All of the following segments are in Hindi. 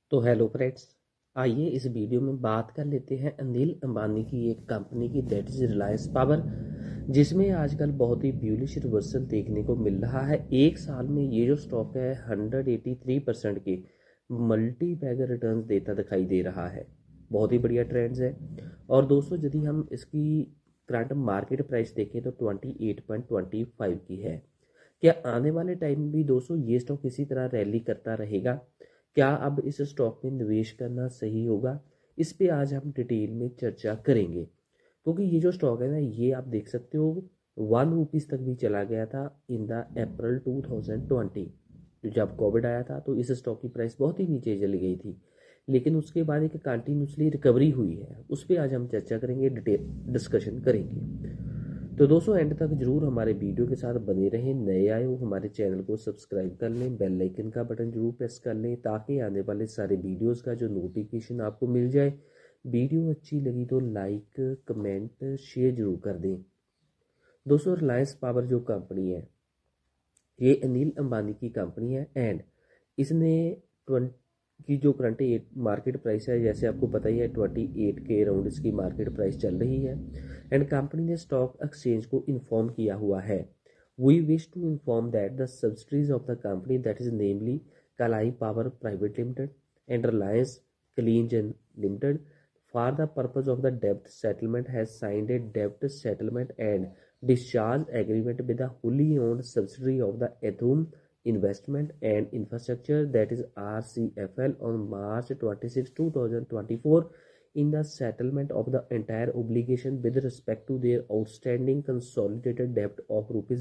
तो हेलो फ्रेंड्स, आइए इस वीडियो में बात कर लेते हैं अनिल अंबानी की एक कंपनी की, दैट इज रिलायंस पावर, जिसमें आजकल बहुत ही ब्यूलिश रिवर्सल देखने को मिल रहा है। एक साल में ये जो स्टॉक है 183% के मल्टी बैगर रिटर्न्स देता दिखाई दे रहा है। बहुत ही बढ़िया ट्रेंड्स है। और दोस्तों यदि हम इसकी करंट मार्केट प्राइस देखें तो 28.25 की है। क्या आने वाले टाइम में भी दोस्तों ये स्टॉक इसी तरह रैली करता रहेगा? क्या अब इस स्टॉक में निवेश करना सही होगा? इस पे आज हम डिटेल में चर्चा करेंगे, क्योंकि ये जो स्टॉक है ना, ये आप देख सकते हो 1 रुपीज़ तक भी चला गया था इन द अप्रैल 2020। जब कोविड आया था तो इस स्टॉक की प्राइस बहुत ही नीचे चली गई थी, लेकिन उसके बाद एक कंटिन्यूसली रिकवरी हुई है। उस पर आज हम चर्चा करेंगे, डिटेल डिस्कशन करेंगे। तो दोस्तों एंड तक जरूर हमारे वीडियो के साथ बने रहें। नए आए हो हमारे चैनल को सब्सक्राइब कर लें, बेल आइकन का बटन जरूर प्रेस कर लें ताकि आने वाले सारे वीडियोस का जो नोटिफिकेशन आपको मिल जाए। वीडियो अच्छी लगी तो लाइक, कमेंट, शेयर जरूर कर दें। दोस्तों रिलायंस पावर जो कंपनी है, ये अनिल अंबानी की कंपनी है एंड इसने 20 की जो करंट मार्केट प्राइस है, जैसे आपको पता ही है 28 के अराउंड इसकी मार्केट प्राइस चल रही है। एंड कंपनी ने स्टॉक एक्सचेंज को इन्फॉर्म किया हुआ है, we wish to inform that the subsidies of the company that is नेमली कलाई power private limited and Reliance clean gen limited for the purpose of the डेब्ट सेटलमेंट हैज साइंड ए डेब्ट settlement and discharge agreement with the wholly owned subsidiary of the Ethum Investment and Infrastructure, that is RCFL, on March 26, 2024 in the settlement of the entire obligation with respect to their outstanding consolidated debt of rupees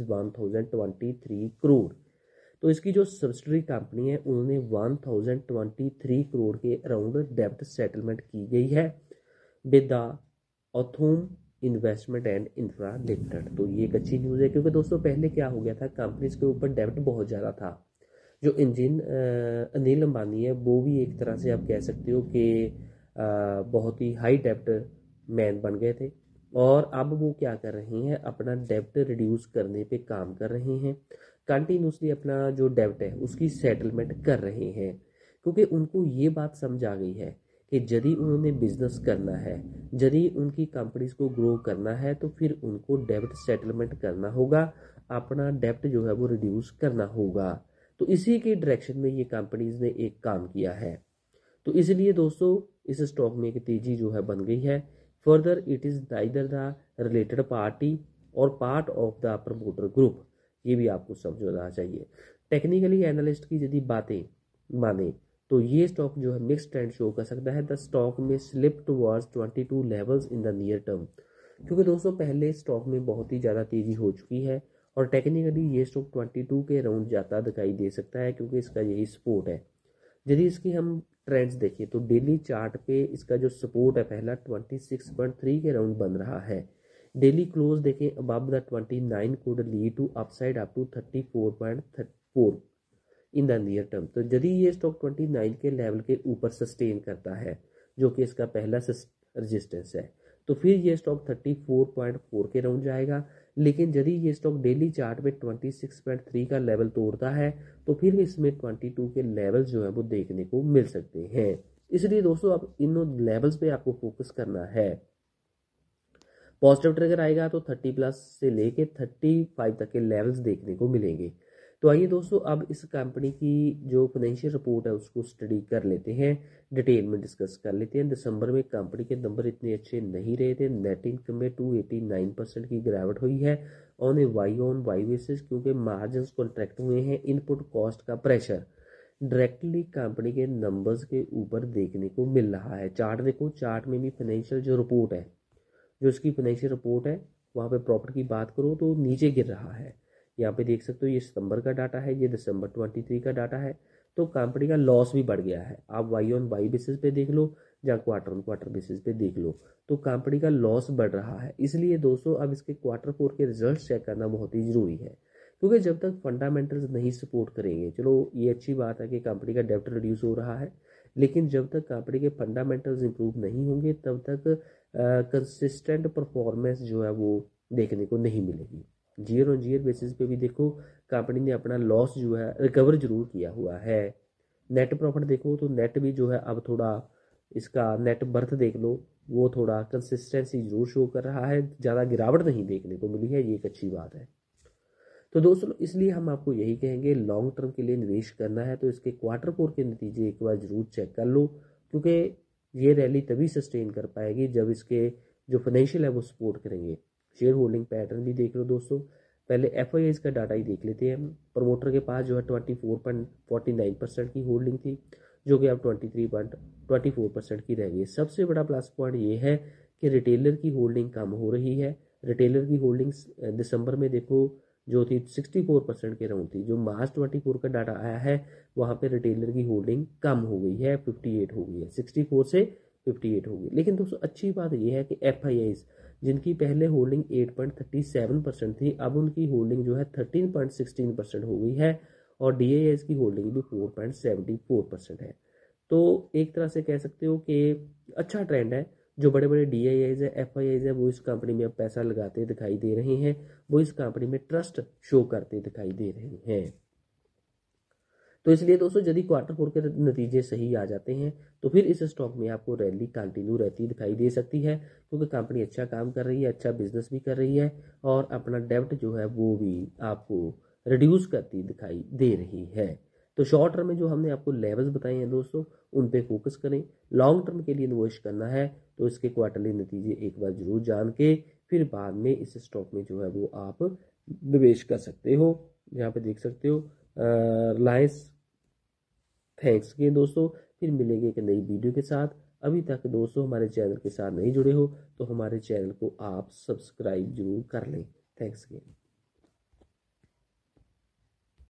1023 crore। तो इसकी जो सब्सिडरी कंपनी है उन्होंने 1023 करोड़ के अराउंड डेब्ट सेटलमेंट की गई है with the Authum investment and infra limited. तो ये एक अच्छी न्यूज़ है, क्योंकि दोस्तों पहले क्या हो गया था, कंपनीज के ऊपर डेब्ट बहुत ज़्यादा था। जो इंजन अनिल अंबानी है वो भी एक तरह से आप कह सकते हो कि बहुत ही हाई डेब्ट मैन बन गए थे। और अब वो क्या कर रहे हैं, अपना डेब्ट रिड्यूस करने पे काम कर रहे हैं। कंटिन्यूसली अपना जो डेब्ट है उसकी सेटलमेंट कर रहे हैं, क्योंकि उनको ये बात समझ आ गई है कि यदि उन्होंने बिजनेस करना है, यदि उनकी कंपनीज को ग्रो करना है, तो फिर उनको डेब्ट सेटलमेंट करना होगा, अपना डेब्ट जो है वो रिड्यूस करना होगा। तो इसी के डायरेक्शन में ये कंपनीज ने एक काम किया है। तो इसलिए दोस्तों इस स्टॉक में एक तेजी जो है बन गई है। Further it is neither the related party और part of the promoter group, ये भी आपको समझना चाहिए। टेक्निकली एनालिस्ट की यदि बातें माने तो ये स्टॉक जो है मिक्स ट्रेंड शो कर सकता है। The stock may slip towards 22 levels in the near term, क्योंकि दोस्तों पहले स्टॉक में बहुत ही ज़्यादा तेजी हो चुकी है और टेक्निकली ये स्टॉक 22 के अराउंड जाता दिखाई दे सकता है, क्योंकि इसका यही सपोर्ट है। यदि इसकी हम ट्रेंड्स देखें तो डेली चार्ट पे इसका जो सपोर्ट है पहला 26.3 के अराउंड बन रहा है। डेली क्लोज देखें above the 29 could lead to upside up to 34.4 in the near term. तो यदि ये स्टॉक 29 के लेवल के ऊपर सस्टेन करता है, जो कि इसका पहला रेजिस्टेंस है, तो फिर ये स्टॉक 34.4 के राउंड जाएगा। लेकिन यदि ये स्टॉक डेली चार्ट में 26.3 का लेवल तोड़ता है तो फिर इसमें 22 के लेवल जो है वो देखने को मिल सकते हैं। इसलिए दोस्तों अब इन लेवल्स पे आपको फोकस करना है। पॉजिटिव ट्रिगर आएगा तो 30+ से लेके 35 तक के लेवल्स देखने को मिलेंगे। तो आइए दोस्तों अब इस कंपनी की जो फाइनेंशियल रिपोर्ट है उसको स्टडी कर लेते हैं, डिटेल में डिस्कस कर लेते हैं। दिसंबर में कंपनी के नंबर इतने अच्छे नहीं रहे थे। नेट इनकम में 289% की गिरावट हुई है ऑन ए वाई बेसिस, क्योंकि मार्जिन कॉन्ट्रैक्ट हुए हैं, इनपुट कॉस्ट का प्रेशर डायरेक्टली कंपनी के नंबर्स के ऊपर देखने को मिल रहा है। चार्ट देखो, चार्ट में भी फाइनेंशियल जो रिपोर्ट है, जो इसकी फाइनेंशियल रिपोर्ट है वहाँ पे प्रॉफिट की बात करो तो नीचे गिर रहा है। यहाँ पे देख सकते हो ये सितंबर का डाटा है, ये दिसंबर 23 का डाटा है। तो कंपनी का लॉस भी बढ़ गया है। आप वाई ऑन वाई बेसिस पे देख लो या क्वार्टर ऑन क्वार्टर बेसिस पे देख लो, तो कंपनी का लॉस बढ़ रहा है। इसलिए दोस्तों अब इसके Q4 के रिजल्ट चेक करना बहुत ही जरूरी है, क्योंकि जब तक फंडामेंटल्स नहीं सपोर्ट करेंगे, चलो ये अच्छी बात है कि कंपनी का डेब्ट रिड्यूस हो रहा है, लेकिन जब तक कंपनी के फंडामेंटल्स इंप्रूव नहीं होंगे तब तक कंसिस्टेंट परफॉर्मेंस जो है वो देखने को नहीं मिलेगी। जीयर ऑन जीयर बेसिस पे भी देखो कंपनी ने अपना लॉस जो है रिकवर जरूर किया हुआ है। नेट प्रॉफिट देखो तो नेट भी जो है अब थोड़ा, इसका नेट बर्थ देख लो, वो थोड़ा कंसिस्टेंसी जरूर शो कर रहा है, ज़्यादा गिरावट नहीं देखने को मिली है, ये एक अच्छी बात है। तो दोस्तों इसलिए हम आपको यही कहेंगे, लॉन्ग टर्म के लिए निवेश करना है तो इसके क्वार्टर फोर के नतीजे एक बार जरूर चेक कर लो, क्योंकि ये रैली तभी सस्टेन कर पाएगी जब इसके जो फाइनेंशियल है वो सपोर्ट करेंगे। शेयर होल्डिंग पैटर्न भी देख लो दोस्तों। पहले एफ का डाटा ही देख लेते हैं। प्रमोटर के पास जो है 24.49% की होल्डिंग थी, जो कि अब 23.24% की रह गई। सबसे बड़ा प्लस पॉइंट ये है कि रिटेलर की होल्डिंग कम हो रही है। रिटेलर की होल्डिंग दिसंबर में देखो जो थी 64% के राउंड थी, जो मार्च 24 का डाटा आया है वहाँ पे रिटेलर की होल्डिंग कम हो गई है, 58 हो गई है, 64 से 58 हो गई। लेकिन दोस्तों अच्छी बात यह है कि एफ जिनकी पहले होल्डिंग 8.37% थी, अब उनकी होल्डिंग जो है 13.16% हो गई है, और डी की होल्डिंग भी 4.74% है। तो एक तरह से कह सकते हो कि अच्छा ट्रेंड है। जो बड़े बड़े डी है, एफ है, वो इस कंपनी में अब पैसा लगाते दिखाई दे रहे हैं, वो इस कंपनी में ट्रस्ट शो करते दिखाई दे रहे हैं। तो इसलिए दोस्तों यदि क्वार्टर फोर के नतीजे सही आ जाते हैं तो फिर इस स्टॉक में आपको रैली कंटिन्यू रहती दिखाई दे सकती है, क्योंकि कंपनी अच्छा काम कर रही है, अच्छा बिजनेस भी कर रही है, और अपना डेब्ट जो है वो भी आपको रिड्यूस करती दिखाई दे रही है। तो शॉर्ट टर्म में जो हमने आपको लेवल्स बताए हैं दोस्तों, उन पे फोकस करें। लॉन्ग टर्म के लिए निवेश करना है तो इसके क्वार्टरली नतीजे एक बार जरूर जान के फिर बाद में इस स्टॉक में जो है वो आप निवेश कर सकते हो। यहाँ पे देख सकते हो रिलायंस। थैंक्स अगेन दोस्तों, फिर मिलेंगे एक नई वीडियो के साथ। अभी तक दोस्तों हमारे चैनल के साथ नहीं जुड़े हो तो हमारे चैनल को आप सब्सक्राइब जरूर कर लें। Thanks again.